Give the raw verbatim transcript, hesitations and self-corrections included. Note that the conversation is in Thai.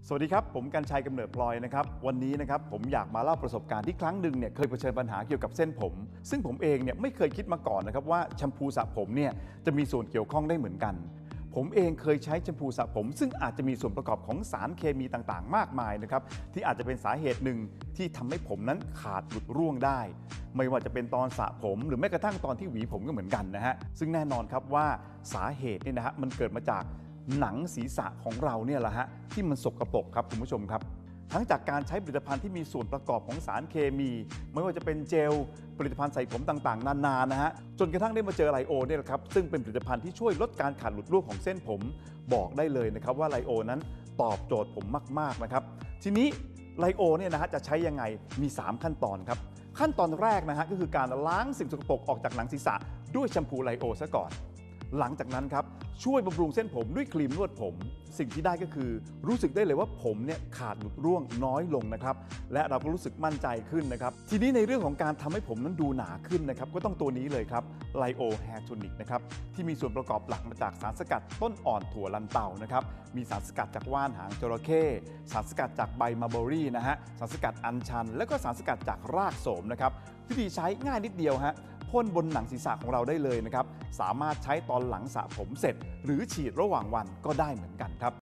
สวัสดีครับผมกรรชัยกำเนิดพลอยนะครับวันนี้นะครับผมอยากมาเล่าประสบการณ์ที่ครั้งหนึ่งเนี่ยเคยเผชิญปัญหาเกี่ยวกับเส้นผมซึ่งผมเองเนี่ยไม่เคยคิดมาก่อนนะครับว่าแชมพูสระผมเนี่ยจะมีส่วนเกี่ยวข้องได้เหมือนกันผมเองเคยใช้แชมพูสระผมซึ่งอาจจะมีส่วนประกอบของสารเคมีต่างๆมากมายนะครับที่อาจจะเป็นสาเหตุหนึ่งที่ทำให้ผมนั้นขาดหลุดร่วงได้ไม่ว่าจะเป็นตอนสระผมหรือแม้กระทั่งตอนที่หวีผมก็เหมือนกันนะฮะซึ่งแน่นอนครับว่าสาเหตุเนี่ยนะฮะมันเกิดมาจากหนังศีรษะของเราเนี่ยแหละฮะที่มันสกปรกครับคุณผู้ชมครับทั้งจากการใช้ผลิตภัณฑ์ที่มีส่วนประกอบของสารเคมีไม่ว่าจะเป็นเจลผลิตภัณฑ์ใส่ผมต่างๆนานานะฮะจนกระทั่งได้มาเจอไลโอเนี่ยแหละครับซึ่งเป็นผลิตภัณฑ์ที่ช่วยลดการขาดหลุดร่วงของเส้นผมบอกได้เลยนะครับว่าไลโอนั้นตอบโจทย์ผมมากๆนะครับทีนี้ไลโอเนี่ยนะฮะจะใช้ยังไงมีสามขั้นตอนครับขั้นตอนแรกนะฮะก็คือการล้างสิ่งสกปรกออกจากหนังศีรษะด้วยแชมพูไลโอซะก่อนหลังจากนั้นครับช่วยบำรุงเส้นผมด้วยครีมนวดผมสิ่งที่ได้ก็คือรู้สึกได้เลยว่าผมเนี่ยขาดหลุดร่วงน้อยลงนะครับและเราก็รู้สึกมั่นใจขึ้นนะครับทีนี้ในเรื่องของการทำให้ผมนั้นดูหนาขึ้นนะครับก็ต้องตัวนี้เลยครับไลโอแฮร์โทนิกนะครับที่มีส่วนประกอบหลักมาจากสารสกัดต้นอ่อนถั่วลันเตานะครับมีสารสกัดจากว่านหางจระเข้สารสกัดจากใบมัลเบอรี่นะฮะสารสกัดอัญชันและก็สารสกัดจากรากโสมนะครับวิธีใช้ง่ายนิดเดียวฮะพ่นบนหนังศีรษะของเราได้เลยนะครับสามารถใช้ตอนหลังสระผมเสร็จหรือฉีดระหว่างวันก็ได้เหมือนกันครับ